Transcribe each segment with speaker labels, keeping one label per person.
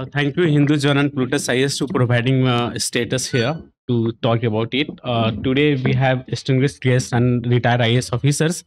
Speaker 1: Thank you, Hindujan and Plutus IS, to providing status here to talk about it. Today, we have distinguished guests and retired IS officers.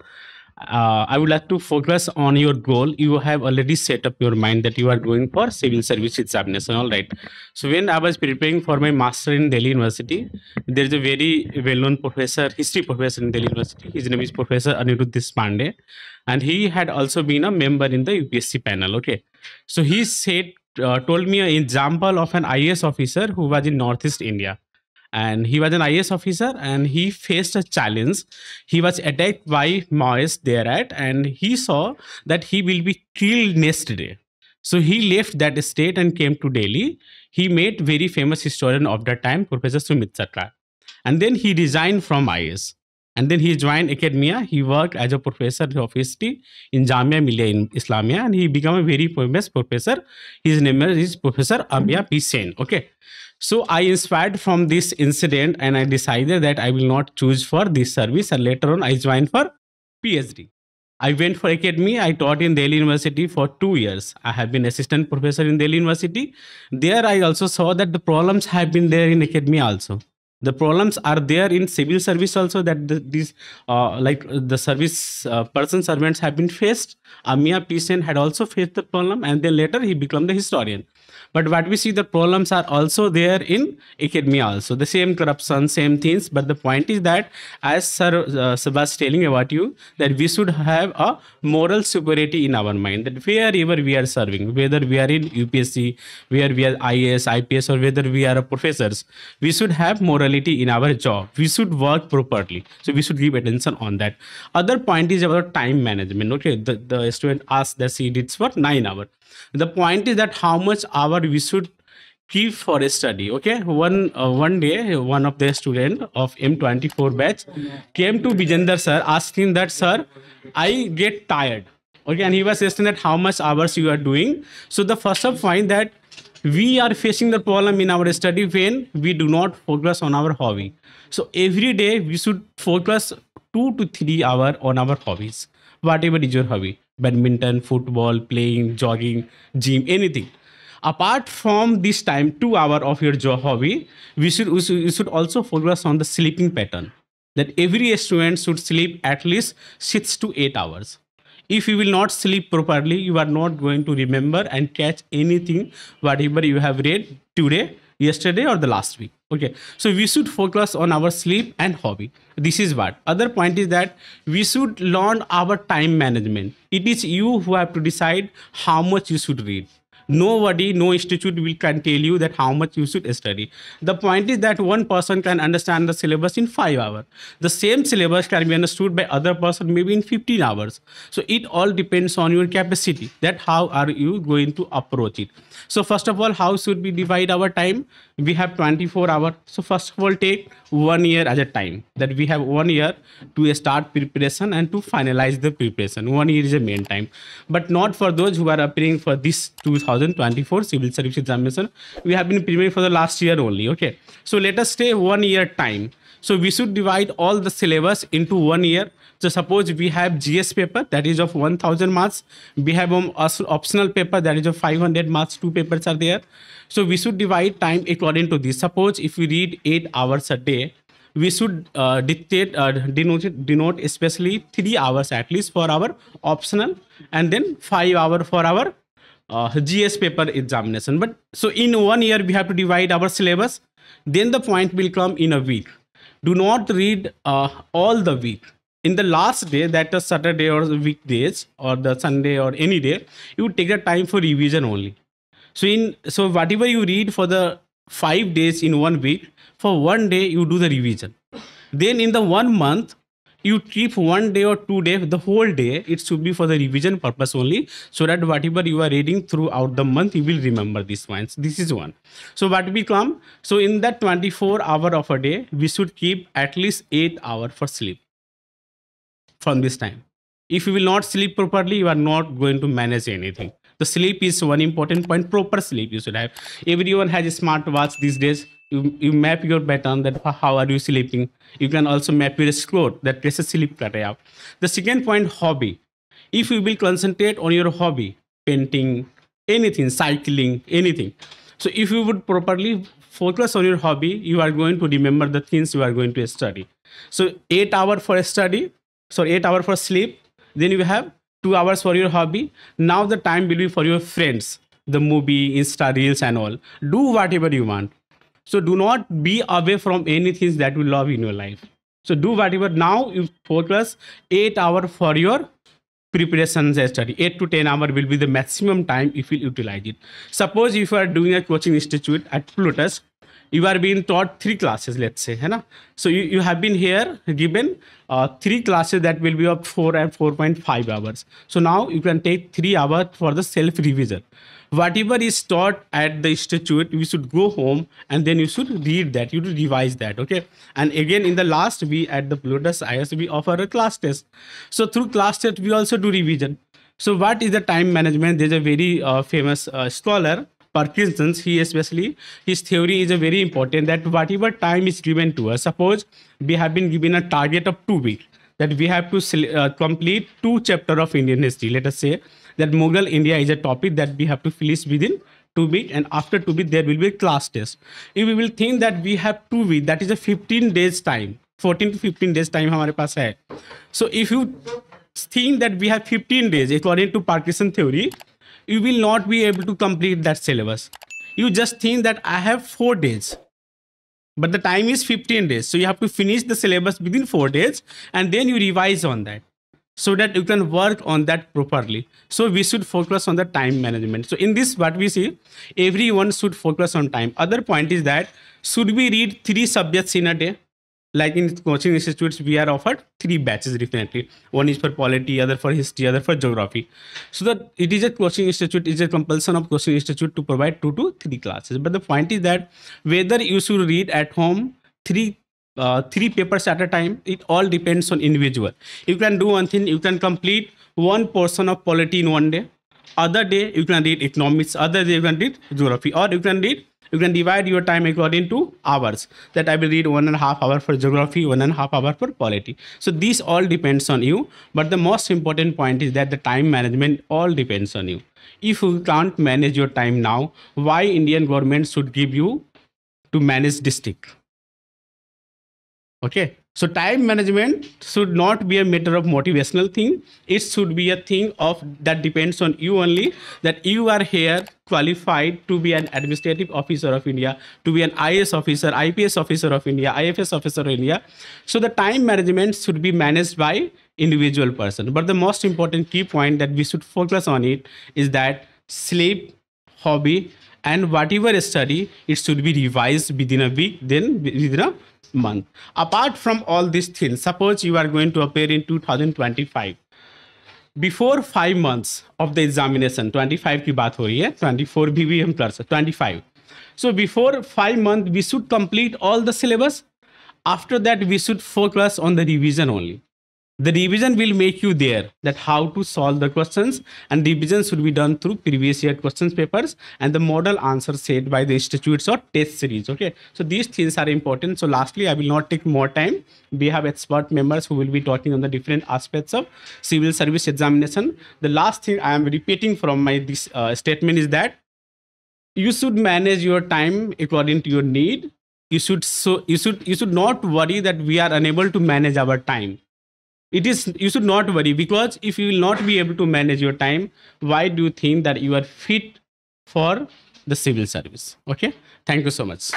Speaker 1: I would like to focus on your goal. You have already set up your mind that you are going for civil service examination. All right. So when I was preparing for my master in Delhi University, there is a very well-known professor, history professor in Delhi University. His name is Professor Anirudh Deshpande, and he had also been a member in the UPSC panel. Okay. So he said, told me an example of an IAS officer who was in Northeast India, and he was an IAS officer and he faced a challenge. He was attacked by Maoists there at, and he saw that he will be killed next day. So he left that state and came to Delhi. He met very famous historian of that time, Professor Sumit Sarkar, and then he resigned from IAS. And then he joined academia. He worked as a professor of history in Jamia Millia in Islamia, and he became a very famous professor. His name is Professor Amiya P. Sen. Okay. So I inspired from this incident and I decided that I will not choose for this service. And later on, I joined for PhD. I went for academy. I taught in Delhi University for 2 years. I have been assistant professor in Delhi University. There I also saw that the problems have been there in academia also. The problems are there in civil service also, that these like the service person servants have been faced. Amiya P. Sen had also faced the problem, and then later he became the historian. But what we see, the problems are also there in academia also. The same corruption, same things. But the point is that, as Sir was telling about you, that we should have a moral superiority in our mind. That wherever we are serving, whether we are in UPSC, where we are IAS, IPS, or whether we are professors, we should have morality in our job. We should work properly. So we should give attention on that. Other point is about time management. Okay, the student asked that she did for 9 hours. The point is that how much hour we should keep for a study. Okay, one day one of the student of M24 batch came to Bijender sir asking that, sir, I get tired. Okay, and he was asking that how much hours you are doing. So the first of point that we are facing the problem in our study when we do not focus on our hobby. So every day we should focus 2 to 3 hours on our hobbies. Whatever is your hobby, badminton, football, playing, jogging, gym, anything. Apart from this time, 2 hours of your job hobby, you should also focus on the sleeping pattern. That every student should sleep at least 6 to 8 hours. If you will not sleep properly, you are not going to remember and catch anything, whatever you have read today, yesterday, or the last week. Okay, so we should focus on our sleep and hobby. This is what. Other point is that we should learn our time management. It is you who have to decide how much you should read. Nobody, no institute can tell you that how much you should study. The point is that one person can understand the syllabus in 5 hours. The same syllabus can be understood by other person maybe in 15 hours. So it all depends on your capacity, that how are you going to approach it. So first of all, how should we divide our time? We have 24 hours. So first of all, take 1 year as a time, that we have 1 year to start preparation and to finalize the preparation. 1 year is a main time, but not for those who are appearing for this 2024 civil service examination. We have been preparing for the last year only. Okay, so let us say 1 year time. So we should divide all the syllabus into 1 year. So suppose we have GS paper that is of 1000 marks. We have optional paper that is of 500 marks. 2 papers are there. So we should divide time according to this. Suppose if we read 8 hours a day, we should denote especially 3 hours at least for our optional, and then 5 hours for our GS paper examination. But so in 1 year we have to divide our syllabus. Then the point will come in a week. Do not read all the week. In the last day, that is Saturday or weekdays or the Sunday or any day, you take the time for revision only. So whatever you read for the 5 days in 1 week, for 1 day you do the revision. Then in the 1 month, you keep 1 day or 2 days, the whole day, it should be for the revision purpose only, so that whatever you are reading throughout the month, you will remember these points. This is one. So what will come? So in that 24 hour of a day, we should keep at least 8 hours for sleep from this time. If you will not sleep properly, you are not going to manage anything. The sleep is one important point. Proper sleep you should have. Everyone has a smart watch these days. You map your pattern, that how are you sleeping. You can also map your score, that कैसे sleep कर रहे हैं आप. The second point, hobby. If you will concentrate on your hobby, painting, anything, cycling, anything. So if you would properly focus on your hobby, you are going to remember the things you are going to study. So 8 hour for study, so 8 hour for sleep, then you have 2 hours for your hobby. Now the time will be for your friends, the movie, Insta reels and all. Do whatever you want. So do not be away from anything that you love in your life. So do whatever. Now you focus 8 hour for your preparations and study. 8 to 10 hour will be the maximum time if you utilize it. Suppose if you are doing a coaching institute at Plutus, you are being taught 3 classes, let's say, है ना? So you have been here given 3 classes that will be of 4 and 4.5 hours. So now you can take 3 hours for the self revision. Whatever is taught at the institute, you should go home and then you should read that, you should revise that, okay? And again, in the last, we at the Plutus IS, we offer a class test. So through class test, we also do revision. So what is the time management? There's a very famous scholar, Parkinson's. He especially, his theory is a very important, that whatever time is given to us, suppose we have been given a target of 2 weeks, that we have to complete 2 chapters of Indian history. Let us say that Mughal India is a topic that we have to finish within 2 weeks, and after 2 weeks there will be a class test. If we will think that we have 2 weeks, that is a 15 days time, 14 to 15 days time हमारे पास है. So if you think that we have 15 days according to Parkinson theory, you will not be able to complete that syllabus. You just think that I have 4 days, but the time is 15 days. So you have to finish the syllabus within 4 days and then you revise on that, so that you can work on that properly. So we should focus on the time management. So in this, what we see, everyone should focus on time. Other point is that, should we read 3 subjects in a day? Like in coaching institutes, we are offered 3 batches definitely. One is for polity, other for history, other for geography. So that it is a coaching institute, it is a compulsion of coaching institute to provide 2 to 3 classes. But the point is that whether you should read at home 3 papers at a time, it all depends on individual. You can do one thing, you can complete one portion of polity in one day. Other day you can read economics, other day you can read geography, or you can divide your time according to hours, that I will read 1.5 hours for geography, 1.5 hours for polity. So these all depends on you. But the most important point is that the time management all depends on you. If you can't manage your time now, why Indian government should give you to manage district? Okay, so time management should not be a matter of motivational thing. It should be a thing of that depends on you only, that you are here qualified to be an administrative officer of India, to be an IAS officer, IPS officer of India, IFS officer of India. So the time management should be managed by individual person. But the most important key point that we should focus on it is that sleep, hobby, and whatever study, it should be revised within a week, then within a month. Apart from all these things, suppose you are going to appear in 2025. Before 5 months of the examination, 25 की बात हो रही है, 24 भी हम कर सकते, 25. So before 5 months, we should complete all the syllabus. After that, we should focus on the revision only. The revision will make you there that how to solve the questions, and revision should be done through previous year questions papers and the model answers set by the institutes or test series. Okay, so these things are important. So lastly, I will not take more time. We have expert members who will be talking on the different aspects of civil service examination. The last thing I am repeating from my this statement is that you should manage your time according to your need. You should not worry that we are unable to manage our time. It is, you should not worry, because if you will not be able to manage your time, why do you think that you are fit for the civil service? Okay, thank you so much.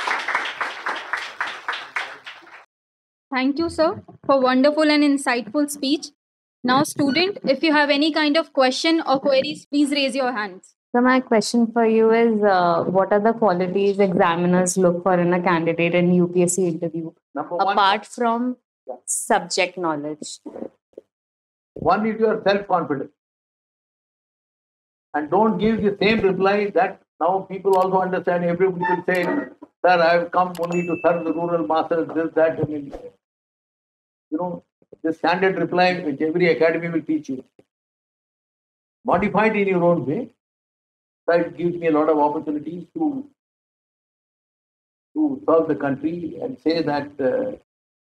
Speaker 2: Thank you, sir, for wonderful and insightful speech. Now, student, if you have any kind of question or queries, please raise your hands.
Speaker 3: So my question for you is, what are the qualities examiners look for in a candidate in UPSC interview, apart from subject knowledge?
Speaker 4: One is your self-confidence. And don't give the same reply that now people also understand. Everybody will say, sir, I have come only to serve the rural masses, this, that. I mean, you know, the standard reply which every academy will teach you. Modify it in your own way. So it gives me a lot of opportunities to serve the country and say that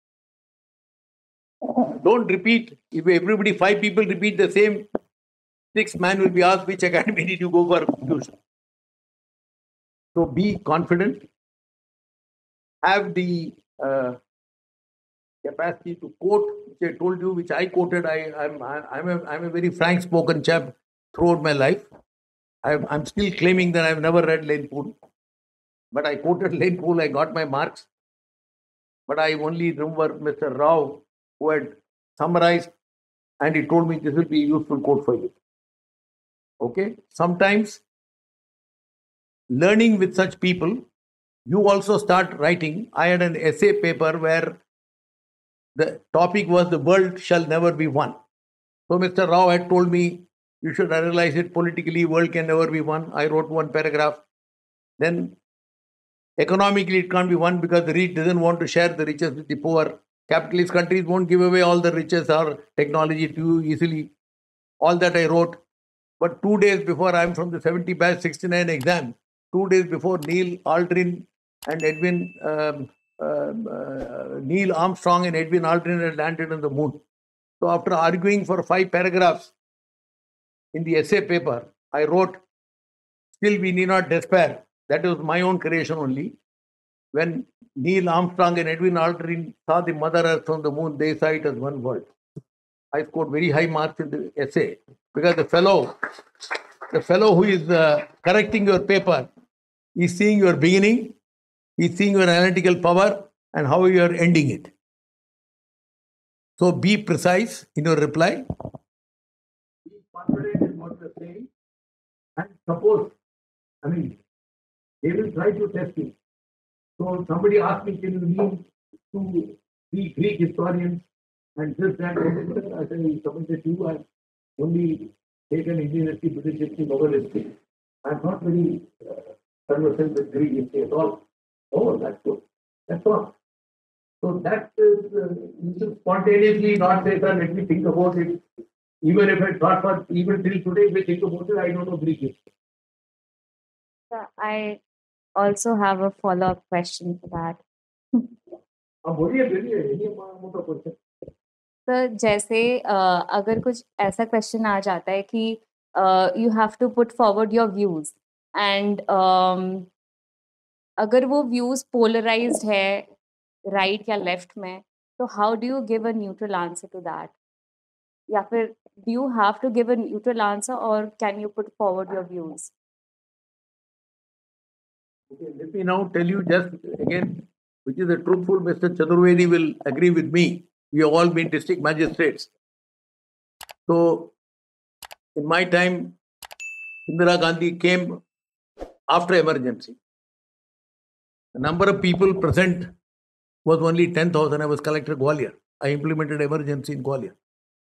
Speaker 4: don't repeat. If everybody, 5 people repeat the same sixth man will be asked which academy did you go for tuition. So be confident, have the capacity to quote, which I told you, which I quoted. I'm a very frank spoken chap throughout my life. I'm still claiming that I've never read Lane Poole, but I quoted Lane Poole, I got my marks. But I only remember Mr. Rao, who had summarized, and he told me this will be a useful quote for you. Okay? Sometimes learning with such people, you also start writing. I had an essay paper where the topic was the world shall never be won. So Mr. Rao had told me, you should analyze it politically, world can never be won. I wrote one paragraph. Then economically it can't be won because the rich doesn't want to share the riches with the poor. Capitalist countries won't give away all the riches or technology too easily. All that I wrote. But 2 days before, I'm from the 70 batch 69 exam. 2 days before, Neil Aldrin and Neil Armstrong and Edwin Aldrin had landed on the moon. So after arguing for 5 paragraphs in the essay paper, I wrote, still we need not despair. That was my own creation only. When Neil Armstrong and Edwin Aldrin saw the Mother Earth on the moon, they saw it as one world. I scored very high marks in the essay because the fellow who is correcting your paper is seeing your beginning, he's seeing your analytical power and how you are ending it. So be precise in your reply. Be confident in what you're saying. And suppose, they will try to test you. So somebody asked me, can you lean to the Greek historians and this, that, I said, submitted to you. I've only taken Indian history, British history, novel history. I'm not very conversant with Greek history at all. Oh, that's good. That's all. So that is, you should spontaneously not say, sir, let me think about it. Even if I thought for, even till today, if I think about it, I don't know Greek history.
Speaker 3: I also have a follow-up question for that. तो जैसे अगर कुछ ऐसा question आ जाता है कि you have to put forward your views and अगर वो व्यूज पोलराइज्ड है राइट या लेफ्ट में, तो how do you give a neutral answer to that? या फिर do you have to give a neutral answer और can you put forward your views?
Speaker 4: Okay, let me now tell you just again, which is the truthful. Mr. Chaturvedi will agree with me. We have all been district magistrates. So, in my time, Indira Gandhi came after emergency. The number of people present was only 10,000. I was collector Gwalior. I implemented emergency in Gwalior.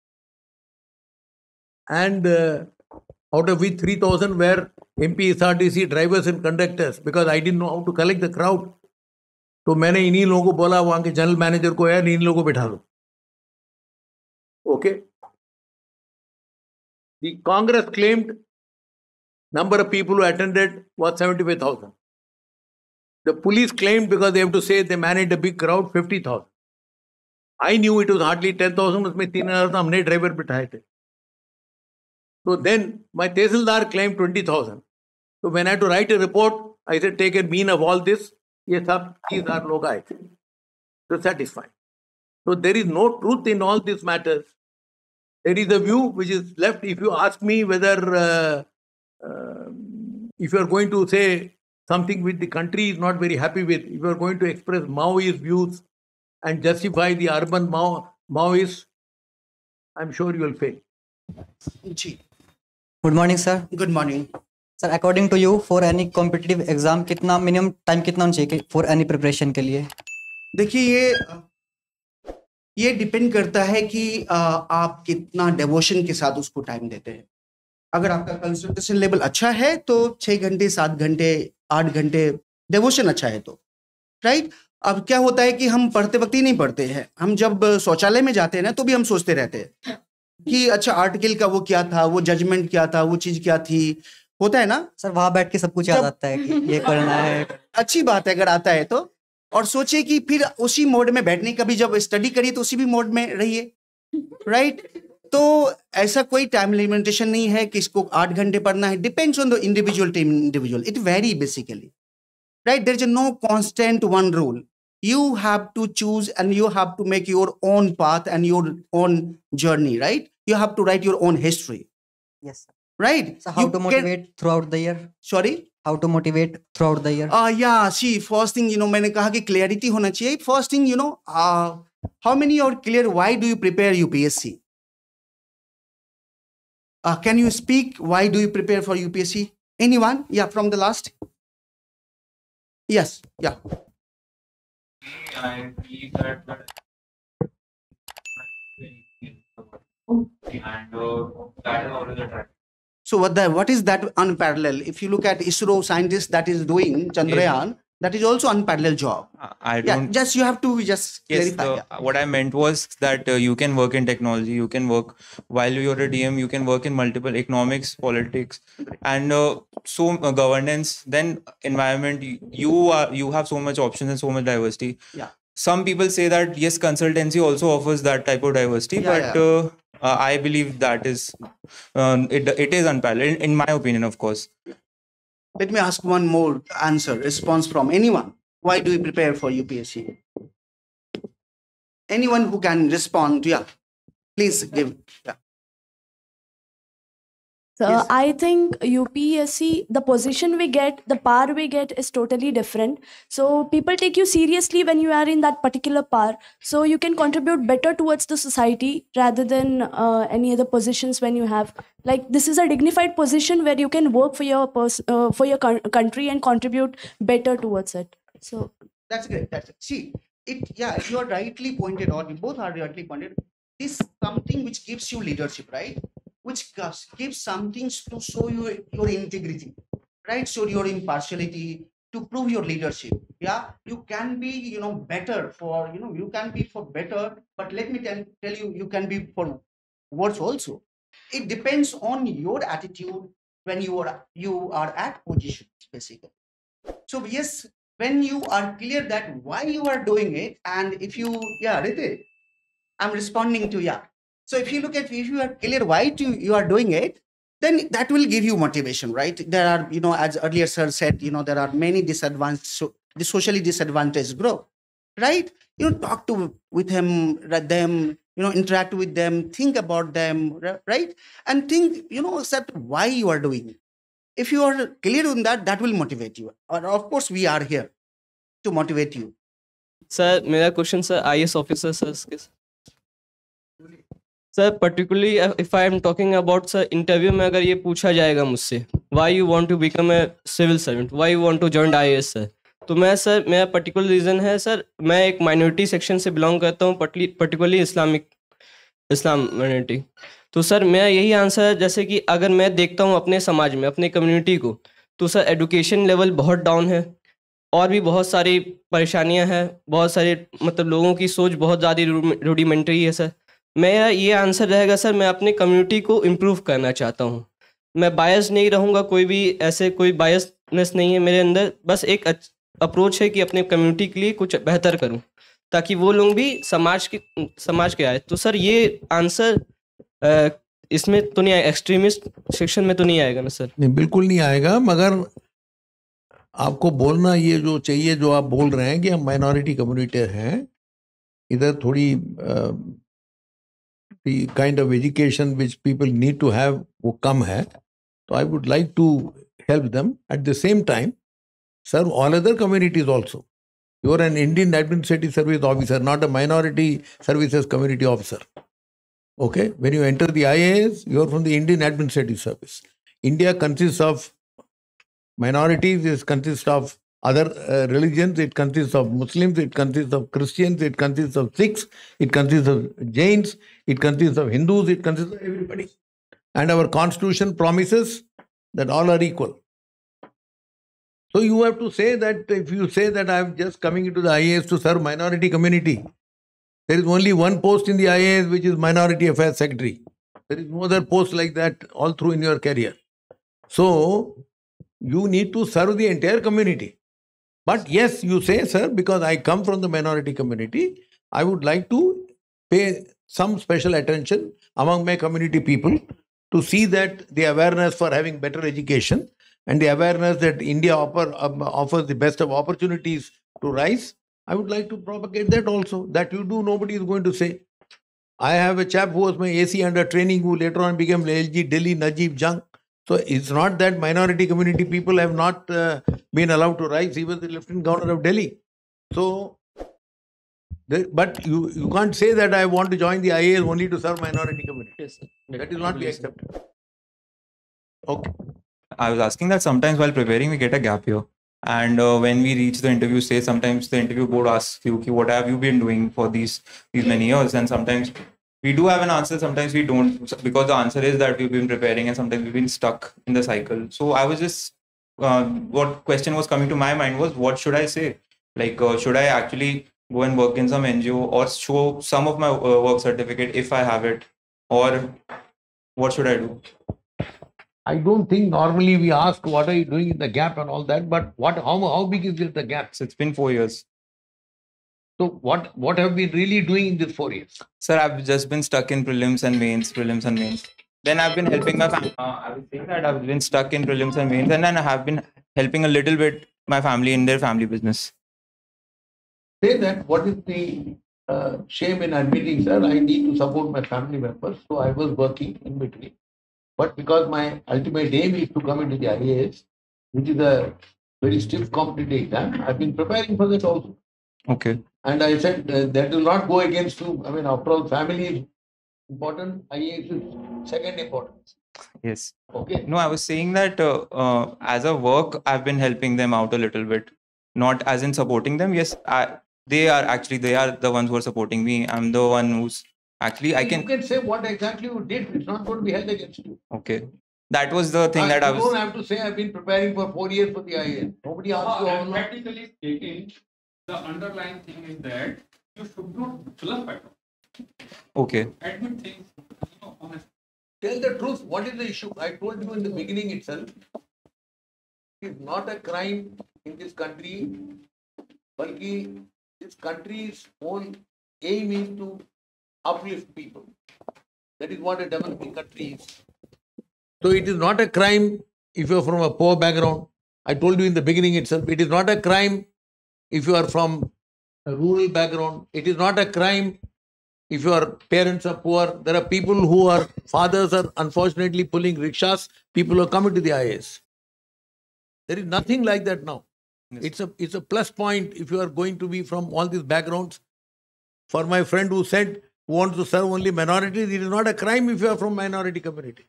Speaker 4: And out of which 3,000 were MP SRTC drivers and conductors because I didn't know how to collect the crowd. तो मैंने इन्हीं लोगों को बोला, वहाँ के general manager को, यार इन लोगों को बैठा दो. Okay. The Congress claimed number of people who attended was 75,000. The police claimed because they have to say they managed a big crowd 50,000. I knew it was hardly 10,000. उसमें 3,000 हमने ड्राइवर बिठाए थे. So then my Tehsildar claimed 20,000. So when I had to write a report, I said, take a mean of all this. Yes, these are log आए थे. So satisfied. So there is no truth in all these matters. There is a view which is left. If you ask me whether, if you are going to say something which the country is not very happy with, if you are going to express Maoist views and justify the urban Maoists, I'm sure you will fail.
Speaker 5: Good morning, sir.
Speaker 6: Good morning.
Speaker 5: Sir, according to you, for any competitive exam, कितना minimum time कितना होना चाहिए for any preparation के लिए?
Speaker 6: देखिए ये depend करता है कि आप कितना डेवोशन के साथ उसको टाइम देते हैं. अगर आपका कंसंट्रेशन लेवल अच्छा है तो 6 घंटे 7 घंटे 8 घंटे डेवोशन अच्छा है तो राइट. अब क्या होता है कि हम पढ़ते वक्त ही नहीं पढ़ते हैं. हम जब शौचालय में जाते हैं ना तो भी हम सोचते रहते हैं कि अच्छा आर्टिकल का वो क्या था, वो जजमेंट क्या था, वो चीज क्या थी. होता है ना सर, वहां बैठ के सब कुछ याद आता है कि ये करना है. अच्छी बात है अगर आता है तो. और सोचिए कि फिर उसी मोड में बैठने, कभी जब स्टडी करिए तो उसी भी मोड में रहिए राइट. तो ऐसा कोई टाइम लिमिटेशन नहीं है कि इसको 8 घंटे पढ़ना है. Depends on the individual team individual. It very basically, right? There is no constant one rule. You have to choose and you have to make your own path and your own journey, right? You have to write your own history,
Speaker 5: Yes, sir.
Speaker 6: right?
Speaker 5: So how
Speaker 6: You
Speaker 5: to
Speaker 6: can-
Speaker 5: motivate throughout the year?
Speaker 6: Sorry?
Speaker 5: How to motivate throughout the year?
Speaker 6: Yeah, see, first thing, मैंने कहा कि clarity होना चाहिए. First thing, how many are clear why do you prepare UPSC? Can you speak why do you prepare for UPSC? Anyone? Yeah, from the last? Yes, yeah.
Speaker 7: I believe that and that is always a track.
Speaker 6: So what is that unparalleled? If you look at ISRO scientists that is doing Chandrayaan, that is also unparalleled job.
Speaker 7: I
Speaker 6: Yeah,
Speaker 7: don't.
Speaker 6: just you have to just
Speaker 7: Yes,
Speaker 6: clarify. Yeah.
Speaker 7: what I meant was that you can work in technology, you can work while you're a DM, you can work in multiple economics, politics, and governance, then environment. You have so much options and so much diversity.
Speaker 6: Yeah.
Speaker 7: Some people say that yes, consultancy also offers that type of diversity,
Speaker 6: Yeah,
Speaker 7: but I believe that is it is unparalleled in my opinion, of course.
Speaker 6: Let me ask one more response from anyone. Why do you prepare for UPSC? Anyone who can respond? Yeah, please give. Yeah.
Speaker 8: So
Speaker 6: Yes.
Speaker 8: I think UPSC, the position we get, the power we get is totally different. So people take you seriously when you are in that particular power. So you can contribute better towards the society rather than any other positions when you have. Like this is a dignified position where you can work for your country and contribute better towards it. So
Speaker 6: That's great. See, yeah, you are rightly pointed out. You both are rightly pointed. This is something which gives you leadership, right? Which gives something to show you your integrity, right? Show your impartiality, to prove your leadership. Yeah, you can be, better for, you can be for better, but let me tell you, you can be for worse also. It depends on your attitude when you are at position, basically. So yes, when you are clear that why you are doing it, and if you, yeah, Ritik, I'm responding to, yeah. So if you look at, if you are clear why you are doing it, then that will give you motivation, right? There are, as earlier sir said, there are many disadvantaged, the socially disadvantaged group, right? Talk with them, interact with them, think about them, right? And think, that why you are doing it. If you are clear on that, that will motivate you. Or of course, we are here to motivate you.
Speaker 9: Sir मेरा question sir IAS officer sir इसके sir particularly if I am talking about sir interview में अगर ये पूछा जाएगा मुझसे why you want to become a civil servant, why you want to join IAS sir, तो मैं सर मेरा पर्टिकुलर रीज़न है सर, मैं एक माइनॉरिटी सेक्शन से बिलोंग करता हूँ, पर्टिकुलरली इस्लाम माइनॉरिटी. तो सर मेरा यही आंसर है, जैसे कि अगर मैं देखता हूँ अपने समाज में अपने कम्युनिटी को, तो सर एजुकेशन लेवल बहुत डाउन है और भी बहुत सारी परेशानियां हैं, बहुत सारे मतलब लोगों की सोच बहुत ज़्यादा रूडिमेंट्री है सर. मेरा ये आंसर रहेगा सर, मैं अपने कम्युनिटी को इम्प्रूव करना चाहता हूँ. मैं बायस नहीं रहूँगा, कोई भी ऐसे कोई बायसनेस नहीं है मेरे अंदर, बस एक अप्रोच है कि अपने कम्युनिटी के लिए कुछ बेहतर करूँ ताकि वो लोग भी समाज के आए. तो सर ये आंसर इसमें तो नहीं आएगा, एक्सट्रीमिस्ट सेक्शन में तो नहीं आएगा ना सर?
Speaker 10: नहीं, बिल्कुल नहीं आएगा, मगर आपको बोलना ये जो चाहिए, जो आप बोल रहे हैं कि हम माइनॉरिटी कम्युनिटी हैं, इधर थोड़ी kind of education which people need to have वो कम है, तो I would like to help them. At the same time serve all other communities also. You are an Indian Administrative Service officer, not a Minority Services Community officer. Okay? When you enter the IAS, you are from the Indian Administrative Service. India consists of minorities, it consists of other religions, it consists of Muslims, it consists of Christians, it consists of Sikhs, it consists of Jains, it consists of Hindus, it consists of everybody. And our constitution promises that all are equal. So you have to say that if you say that I am just coming into the IAS to serve minority community, there is only one post in the IAS which is Minority Affairs Secretary. There is no other post like that all through in your career. So you need to serve the entire community. But yes, you say, sir, because I come from the minority community, I would like to pay some special attention among my community people to see that the awareness for having better education and the awareness that India offers the best of opportunities to rise. I would like to propagate that also. That you do, nobody is going to say. I have a chap who was my AC under training who later on became LG Delhi Najib Jung. So it's not that minority community people have not been allowed to rise. He was the Lieutenant Governor of Delhi. So, but you can't say that I want to join the IAS only to serve minority community.
Speaker 9: Yes, sir.
Speaker 10: That will not be accepted. Okay.
Speaker 7: I was asking that sometimes while preparing, we get a gap here. And when we reach the interview stage, sometimes the interview board asks you, "Okay, what have you been doing for these many years?" And sometimes we do have an answer, sometimes we don't, because the answer is that we've been preparing and sometimes we've been stuck in the cycle. So I was just, what question was coming to my mind was, what should I say? Like, should I actually go and work in some NGO or show some of my work certificate if I have it? Or what should I do?
Speaker 10: I don't think normally we ask what are you doing in the gap and all that, but how big is the gap?
Speaker 7: So it's been 4 years.
Speaker 10: So what have we really doing in these 4 years?
Speaker 7: Sir, I've just been stuck in prelims and mains. Then I've been helping my family. I was saying that I've been stuck in prelims and mains, and then I have been helping a little bit my family in their family business.
Speaker 10: Say that what is the shame in admitting, sir, I need to support my family members, so I was working in between. But because my ultimate aim is to come into the IAS, which is a very stiff competitive exam, I've been preparing for that also.
Speaker 7: Okay.
Speaker 10: And I said that will not go against you. I mean, after all, family is important, IAS is second importance.
Speaker 7: Yes.
Speaker 10: Okay.
Speaker 7: No, I was saying that as a work, I've been helping them out a little bit, not as in supporting them. Yes, they are the ones who are supporting me. I'm the one who's actually,
Speaker 10: You can say what exactly you did. It's not going to be held against you.
Speaker 7: Okay. That was the thing that I was.
Speaker 10: You don't have to say I've been preparing for 4 years for the IAS. Nobody asks you how long.
Speaker 11: Practically speaking, the underlying thing is that you should not fluff at all.
Speaker 7: Okay.
Speaker 11: Admit things, honestly.
Speaker 10: Tell the truth. What is the issue? I told you in the beginning itself. It is not a crime in this country. Balki this country's whole aim is to uplift people. That is what a developing country is. So it is not a crime if you are from a poor background. I told you in the beginning itself, it is not a crime if you are from a rural background. It is not a crime if your parents are poor. There are people who are fathers are unfortunately pulling rickshaws. People who are coming to the IAS. There is nothing like that now. Yes. It's a plus point if you are going to be from all these backgrounds. For my friend who said who wants to serve only minorities, it is not a crime if you are from minority community.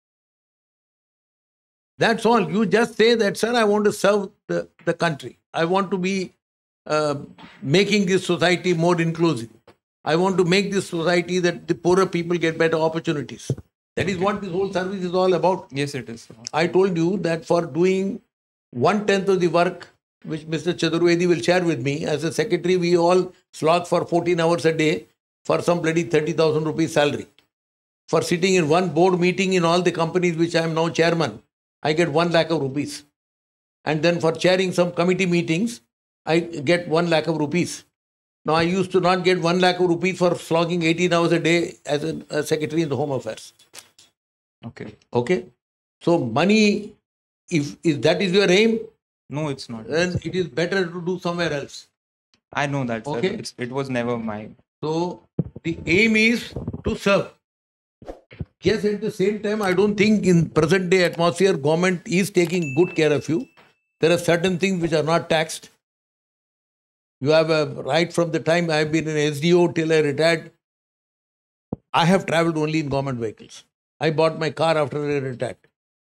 Speaker 10: That's all. You just say that, sir, I want to serve the country. I want to be making this society more inclusive. I want to make this society that the poorer people get better opportunities. That is what this whole service is all about.
Speaker 7: Yes, it is.
Speaker 10: I told you that for doing 1/10 of the work, which Mr. Chaturvedi will share with me, as a secretary, we all slog for 14 hours a day for some bloody 30,000 rupees salary. For sitting in one board meeting in all the companies which I am now chairman, I get 1 lakh of rupees. And then for chairing some committee meetings, I get 1 lakh of rupees. Now, I used to not get 1 lakh of rupees for slogging 18 hours a day as a secretary in the Home Affairs.
Speaker 7: Okay.
Speaker 10: Okay. So, money, if that is your aim,
Speaker 7: no, it's not.
Speaker 10: Then it is better to do somewhere else.
Speaker 7: I know that, sir.
Speaker 10: Okay.
Speaker 7: It was never mine.
Speaker 10: So, the aim is to serve. Yes, at the same time, I don't think in present day atmosphere, government is taking good care of you. There are certain things which are not taxed. You have a right from the time I have been in SDO till I retired. I have travelled only in government vehicles. I bought my car after I retired.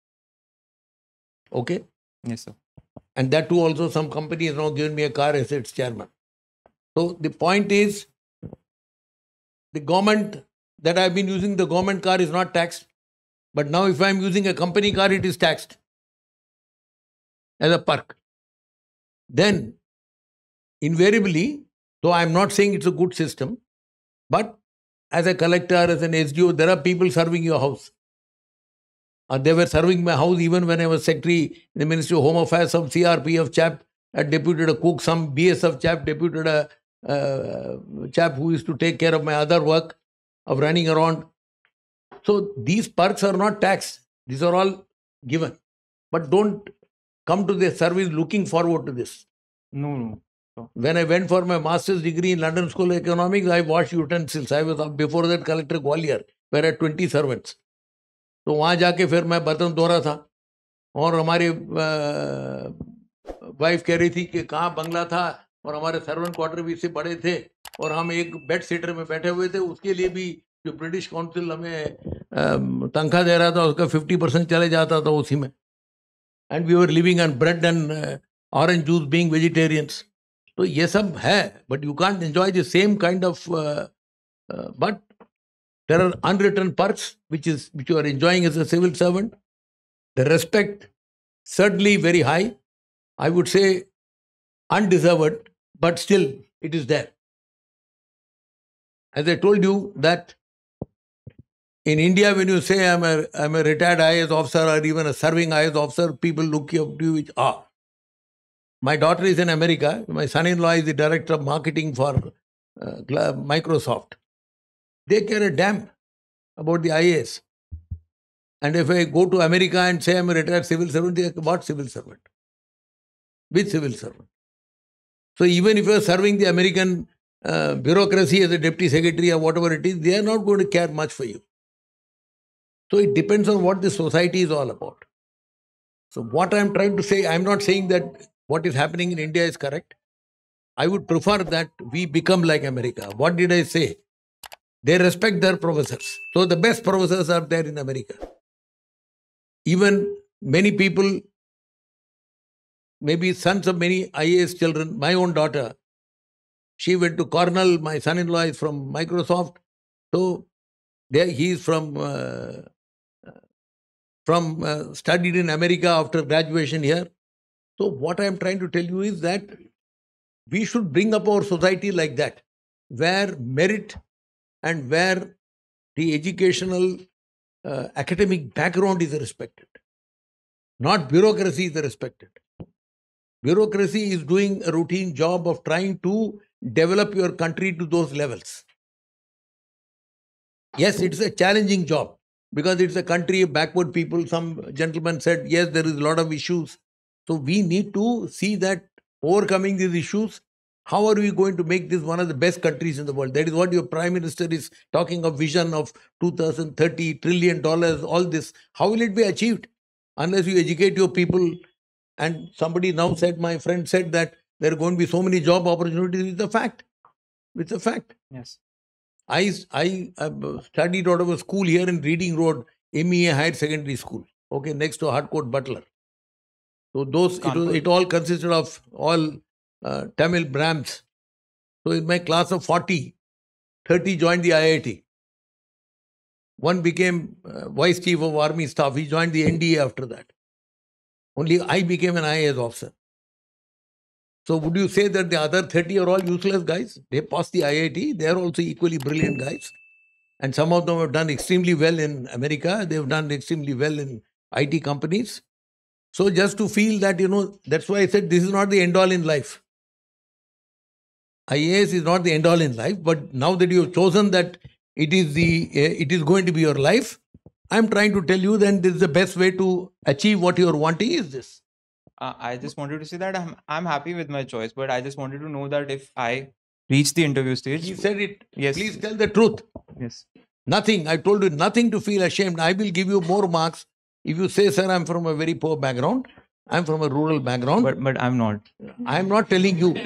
Speaker 10: Okay?
Speaker 7: Yes, sir.
Speaker 10: And that too also some company has now given me a car as its chairman. So the point is, the government that I have been using, the government car is not taxed. But now if I am using a company car, it is taxed as a perk. Then invariably, though I am not saying it's a good system, but as a collector, as an SDO, there are people serving your house. They were serving my house even when I was secretary in the Ministry of Home Affairs. Some CRPF chap had deputed a cook, some BSF chap deputed a chap who used to take care of my other work of running around. So these perks are not taxed. These are all given. But don't come to the service looking forward to this.
Speaker 7: No.
Speaker 10: When I went for my master's degree in London School of Economics, I washed utensils. I was before that collector Gwalior, where I had 20 servants. तो वहाँ जाके फिर मैं बर्तन धो रहा था और हमारी वाइफ कह रही थी कि कहाँ बंगला था और हमारे सर्वेंट क्वार्टर भी इससे बड़े थे और हम एक बेड सीटर में बैठे हुए थे. उसके लिए भी जो ब्रिटिश काउंसिल हमें तनख्वाह दे रहा था उसका 50% चले जाता था उसी में. And we were living on bread and orange juice being vegetarians. तो ये सब है, but you can't enjoy the same kind of. But there are unwritten perks which you are enjoying as a civil servant. The respect certainly very high. I would say undeserved, but still it is there. As I told you that in India, when you say I'm a retired IAS officer or even a serving IAS officer, people look up to you with awe. My daughter is in America. My son-in-law is the director of marketing for Microsoft. They care a damn about the IAS. And if I go to America and say I'm a retired civil servant, they say, what civil servant? Which civil servant? So even if you are serving the American bureaucracy as a deputy secretary or whatever it is, they are not going to care much for you. So it depends on what the society is all about. So what I'm trying to say, I'm not saying that what is happening in India is correct. I would prefer that we become like America. What did I say? They respect their professors. So the best professors are there in America. Even many people, maybe sons of many IAS children, my own daughter, she went to Cornell, my son-in-law is from Microsoft. So there he is studied in America after graduation here. So what I am trying to tell you is that we should bring up our society like that, where merit and where the educational academic background is respected. Not bureaucracy is respected. Bureaucracy is doing a routine job of trying to develop your country to those levels. Yes, it's a challenging job because it's a country of backward people. Some gentleman said, yes, there is a lot of issues. So we need to see that overcoming these issues, how are we going to make this one of the best countries in the world? That is what your Prime Minister is talking of, vision of 2030, $1 trillion, all this. How will it be achieved? Unless you educate your people. And somebody now said, my friend said that there are going to be so many job opportunities. It's a fact. It's a fact.
Speaker 7: Yes.
Speaker 10: I studied out of a school here in Reading Road, MEA Higher Secondary School, okay, next to Harcourt Butler. So it all consisted of all Tamil Brahms. So in my class of 40, 30 joined the IIT. One became Vice Chief of Army Staff. He joined the NDA after that. Only I became an IAS officer. So would you say that the other 30 are all useless guys? They passed the IIT. They are also equally brilliant guys. And some of them have done extremely well in America. They have done extremely well in IT companies. So just to feel that, that's why I said this is not the end all in life. IAS is not the end all in life, but now that you have chosen that it is going to be your life, I am trying to tell you that this is the best way to achieve what you are wanting is this.
Speaker 7: I just wanted to say that I'm happy with my choice, but I just wanted to know that if I reach the interview stage.
Speaker 10: He said it.
Speaker 7: Yes.
Speaker 10: Please tell the truth.
Speaker 7: Yes.
Speaker 10: Nothing. I told you nothing to feel ashamed. I will give you more marks if you say, sir, I'm from a very poor background. I'm from a rural background.
Speaker 7: But I'm not.
Speaker 10: I'm not telling you.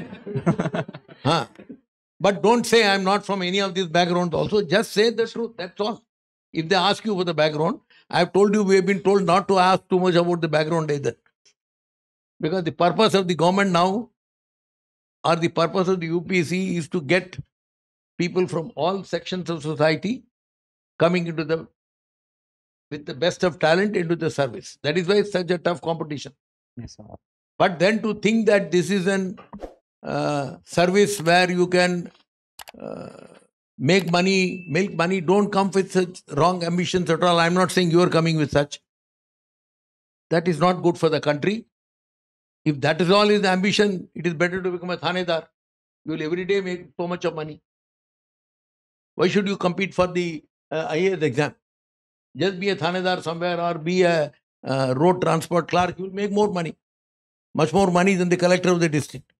Speaker 10: But don't say I'm not from any of these backgrounds also. Just say the truth. That's all. If they ask you for the background, I've told you we have been told not to ask too much about the background either. Because the purpose of the government now or the purpose of the UPSC is to get people from all sections of society coming into with the best of talent into the service. That is why it's such a tough competition.
Speaker 7: Yes, sir.
Speaker 10: But then to think that this is an service where you can make money, don't come with such wrong ambitions at all. I'm not saying you are coming with such. That is not good for the country. If that is all his ambition, it is better to become a thanedar. You will every day make so much of money. Why should you compete for the IAS exam? Just be a thanedar somewhere or be a road transport clerk. You will make more money. Much more money than the collector of the district.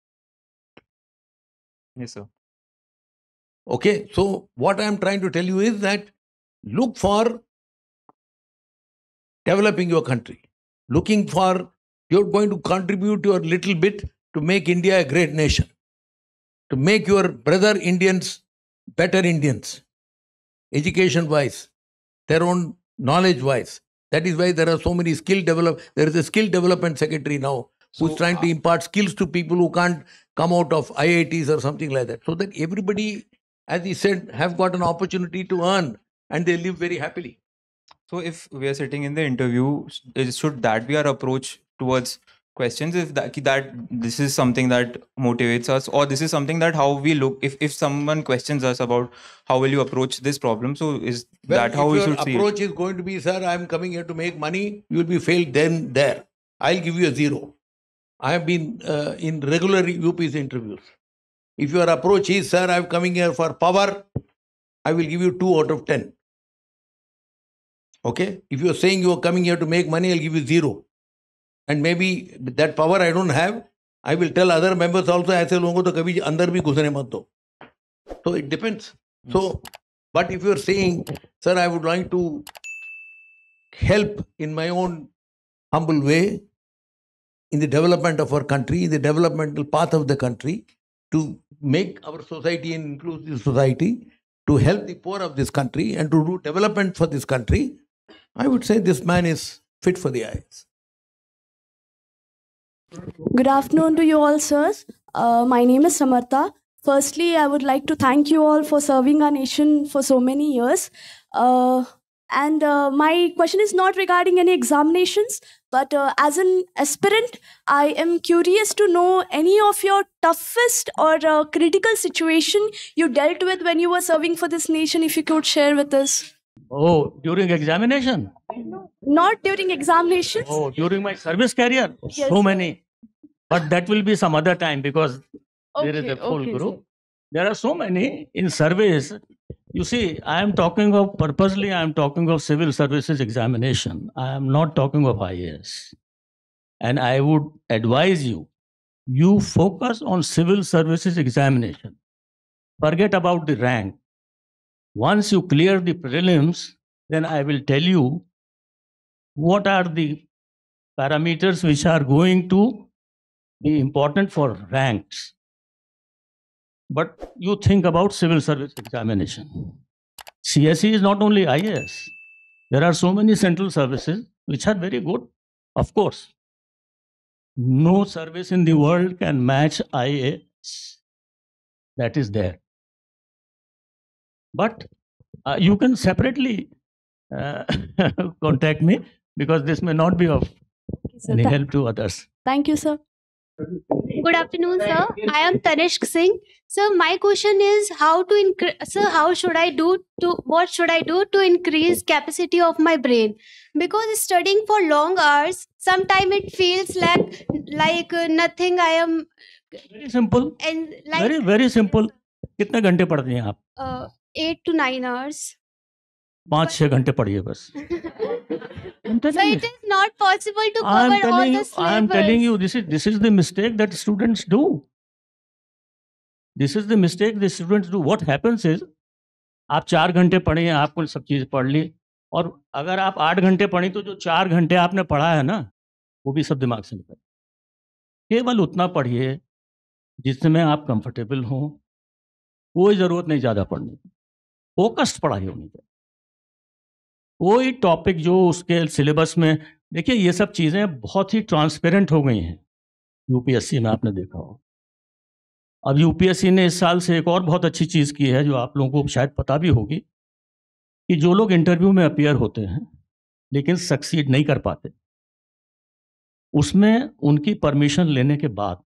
Speaker 7: Yes, sir.
Speaker 10: Okay, so what I am trying to tell you is that look for developing your country. Looking for, you're going to contribute your little bit to make India a great nation. To make your brother Indians better Indians. Education-wise, their own knowledge-wise. That is why there are so many there is a skill development secretary now who's trying to impart skills to people who can't come out of IITs or something like that. So that everybody, as he said, have got an opportunity to earn and they live very happily.
Speaker 7: So if we are sitting in the interview, should that be our approach towards questions? If that this is something that motivates us, or this is something that how we look, if someone questions us about how will you approach this problem, so is that how we should see it?
Speaker 10: If your approach is going to be, sir, I am coming here to make money, you will be failed then there. I'll give you a 0. I have been in regular UP's interviews. If your approach is, sir, I am coming here for power, I will give you 2 out of 10. Okay? If you are saying you are coming here to make money, I'll give you 0. And maybe that power I don't have, I will tell other members also, ऐसे लोगों को तो कभी अंदर भी घुसने मत दो. So it depends. So, but if you are saying, sir, I would like to help in my own humble way in the development of our country, in the developmental path of the country, to make our society an inclusive society, to help the poor of this country and to do development for this country, I would say this man is fit for the IAS.
Speaker 8: Good afternoon to you all, sirs. My name is Samartha. Firstly, I would like to thank you all for serving our nation for so many years. And my question is not regarding any examinations, but as an aspirant, I am curious to know any of your toughest or critical situation you dealt with when you were serving for this nation, if you could share with us.
Speaker 12: Oh, during examination?
Speaker 8: Not during examinations.
Speaker 12: Oh, during my service career?
Speaker 8: Yes,
Speaker 12: So
Speaker 8: sir.
Speaker 12: many. But that will be some other time because there is
Speaker 8: Okay,
Speaker 12: a full
Speaker 8: okay,
Speaker 12: group.
Speaker 8: sir.
Speaker 12: There are so many in service. You see, I am talking of, purposely I am talking of civil services examination. I am not talking of IAS. And I would advise you, you focus on civil services examination. Forget about the rank. Once you clear the prelims, then I will tell you what are the parameters which are going to be important for ranks. But you think about civil service examination. CSE is not only IAS. There are so many central services which are very good. Of course, no service in the world can match IAS. That is there. But you can separately contact me because this may not be of
Speaker 8: sir.
Speaker 12: any help to others.
Speaker 8: Thank you, sir.
Speaker 13: Good afternoon, sir. I am Tanishq Singh. Sir, my question is how to increase, sir, what should I do to increase capacity of my brain? Because studying for long hours, sometimes it feels like nothing I am.
Speaker 12: Very simple.
Speaker 13: And like
Speaker 12: Very simple. कितने घंटे पढ़ते हैं आप?
Speaker 13: 8 to 9 hours.
Speaker 12: 5-6 घंटे पढ़िए बस.
Speaker 13: So it is not possible to
Speaker 12: I am
Speaker 13: cover all
Speaker 12: telling
Speaker 13: the
Speaker 12: you,
Speaker 13: syllabus.
Speaker 12: I am telling you, this is the mistake that students do. This is the mistake the students do. What happens is, आप 4 घंटे पढ़े हैं, आपको सब चीज़ पढ़ ली, और अगर आप 8 घंटे पढ़ी तो जो 4 घंटे आपने पढ़ा है ना, वो भी सब दिमाग से निकल. केवल उतना पढ़िए जिसमें आप कंफर्टेबल हो. कोई ज़रूरत नहीं ज़्यादा पढ़ने की. फोकस्ड पढ़ाई होनी चाहिए. कोई टॉपिक जो उसके सिलेबस में, देखिए ये सब चीज़ें बहुत ही ट्रांसपेरेंट हो गई हैं यूपीएससी में, आपने देखा हो. अब यूपीएससी ने इस साल से एक और बहुत अच्छी चीज़ की है जो आप लोगों को शायद पता भी होगी, कि जो लोग इंटरव्यू में अपीयर होते हैं लेकिन सक्सीड नहीं कर पाते, उसमें उनकी परमिशन लेने के बाद,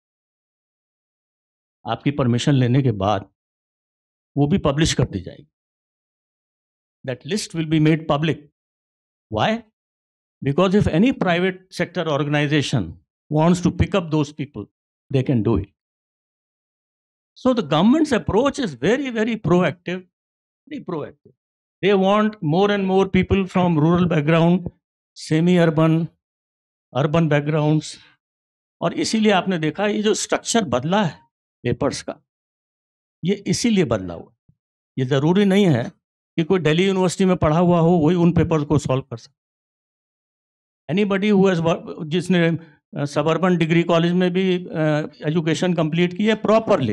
Speaker 12: आपकी परमिशन लेने के बाद वो भी पब्लिश कर दी जाएगी. That list will be made public. Why? Because if any private sector organization wants to pick up those people, they can do it. So the government's approach is very, very proactive, very proactive. They want more and more people from rural background, semi-urban, urban backgrounds. और इसीलिए आपने देखा ये जो structure बदला है papers का, ये इसीलिए बदला हुआ। ये ज़रूरी नहीं है कि कोई दिल्ली यूनिवर्सिटी में पढ़ा हुआ हो वही उन पेपर्स को सॉल्व कर सके। एनीबडी हु हैज़, जिसने सबर्बन डिग्री कॉलेज में भी एजुकेशन कंप्लीट की है properly,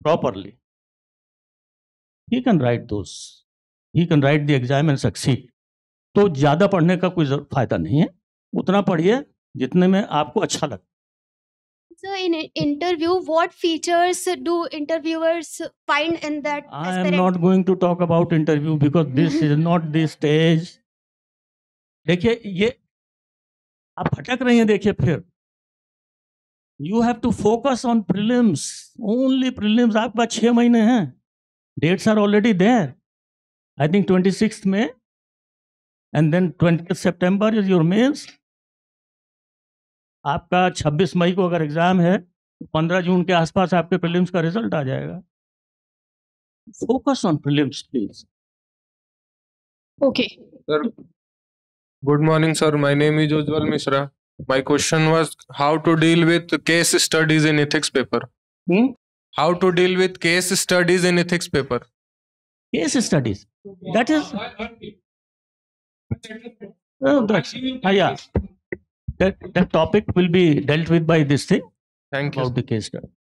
Speaker 12: he can write those, he can write the exam and succeed. तो ज़्यादा पढ़ने का कोई फ़ायदा नहीं है, उतना पढ़िए जितने में आपको अच्छा लगे।
Speaker 13: So in an interview, what features do interviewers find in that
Speaker 12: I am not going to talk about interview because this is not the stage. देखिए ये आप भटक रही हैं, देखिए फिर you have to focus on prelims, only prelims। आपके पास 6 महीने हैं, dates are already there. I think 26th May and then 20th September is your mains। आपका 26 मई को अगर एग्जाम है, 15 जून के आसपास आपके प्रीलिम्स का रिजल्ट आ जाएगा। Focus on prelims please.
Speaker 14: Okay. Sir, good morning, sir. My name is Ujjwal Mishra. My question was how to deal with case studies in ethics paper. How to deal with case studies in ethics paper.
Speaker 12: Case studies. That is. Yeah. That topic will be dealt with by this thing.
Speaker 14: Thank you.
Speaker 12: About the case study.